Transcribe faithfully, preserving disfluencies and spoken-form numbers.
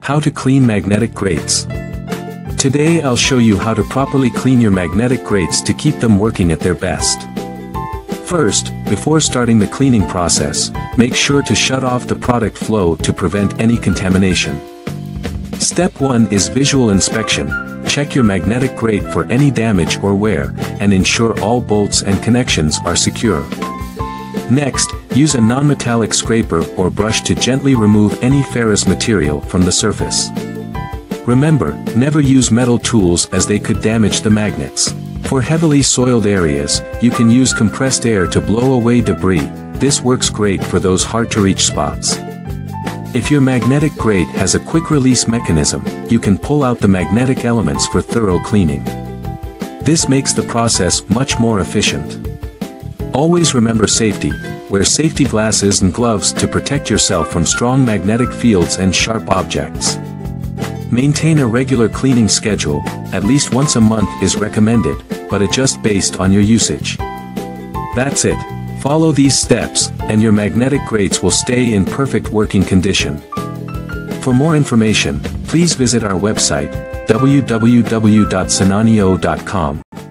How to clean magnetic grates. Today I'll show you how to properly clean your magnetic grates to keep them working at their best. First, before starting the cleaning process, make sure to shut off the product flow to prevent any contamination. Step one is visual inspection. Check your magnetic grate for any damage or wear, and ensure all bolts and connections are secure. Next, use a non-metallic scraper or brush to gently remove any ferrous material from the surface. Remember, never use metal tools as they could damage the magnets. For heavily soiled areas, you can use compressed air to blow away debris. This works great for those hard-to-reach spots. If your magnetic grate has a quick-release mechanism, you can pull out the magnetic elements for thorough cleaning. This makes the process much more efficient. Always remember safety. Wear safety glasses and gloves to protect yourself from strong magnetic fields and sharp objects. Maintain a regular cleaning schedule. At least once a month is recommended, but adjust based on your usage. That's it. Follow these steps, and your magnetic grates will stay in perfect working condition. For more information, please visit our website, w w w dot sananio dot com.